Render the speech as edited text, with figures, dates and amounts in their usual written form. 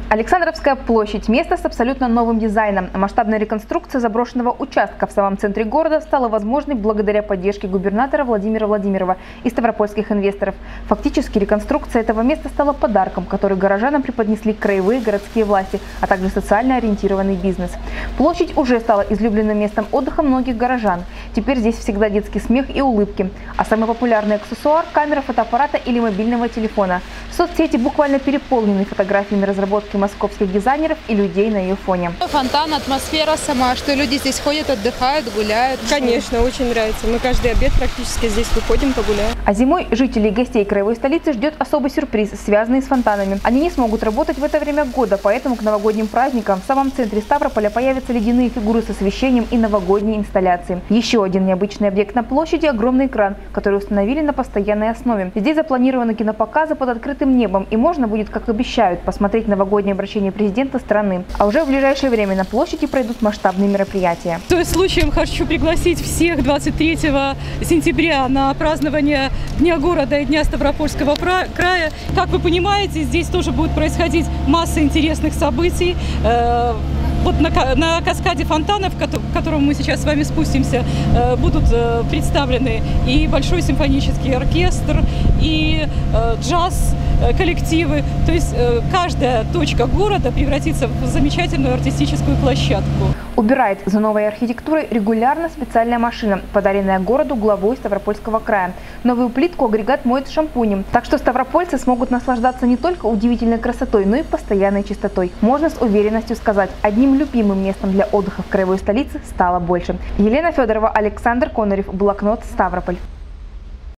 Александровская площадь – место с абсолютно новым дизайном. Масштабная реконструкция заброшенного участка в самом центре города стала возможной благодаря поддержке губернатора Владимира Владимирова и ставропольских инвесторов. Фактически реконструкция этого места стала подарком, который горожанам преподнесли краевые городские власти, а также социально ориентированный бизнес. Площадь уже стала излюбленным местом отдыха многих горожан. Теперь здесь всегда детский смех и улыбки. А самый популярный аксессуар – камера фотоаппарата или мобильного телефона. Соцсети буквально переполнены фотографиями разработки московских дизайнеров и людей на ее фоне. Фонтан, атмосфера сама, что люди здесь ходят, отдыхают, гуляют. Конечно, очень нравится. Мы каждый обед практически здесь выходим, погуляем. А зимой жителей и гостей краевой столицы ждет особый сюрприз, связанный с фонтанами. Они не смогут работать в это время года, поэтому к новогодним праздникам в самом центре Ставрополя появятся ледяные фигуры с освещением и новогодние инсталляции. Еще один необычный объект на площади – огромный экран, который установили на постоянной основе. Здесь запланированы кинопоказы под открытым небом, и можно будет, как обещают, посмотреть новогоднее обращение президента страны. А уже в ближайшее время на площади пройдут масштабные мероприятия. То есть случаем хочу пригласить всех 23 сентября на празднование Дня города и Дня Ставропольского края. Как вы понимаете, здесь тоже будет происходить масса интересных событий. Вот на каскаде фонтанов, в котором мы сейчас с вами спустимся, будут представлены и большой симфонический оркестр, и джаз коллективы. То есть каждая точка города превратится в замечательную артистическую площадку. Убирает за новой архитектурой регулярно специальная машина, подаренная городу главой Ставропольского края. Новую плитку агрегат моет шампунем. Так что ставропольцы смогут наслаждаться не только удивительной красотой, но и постоянной чистотой. Можно с уверенностью сказать, одним любимым местом для отдыха в краевой столице стало больше. Елена Федорова, Александр Конорев, Блокнот, Ставрополь.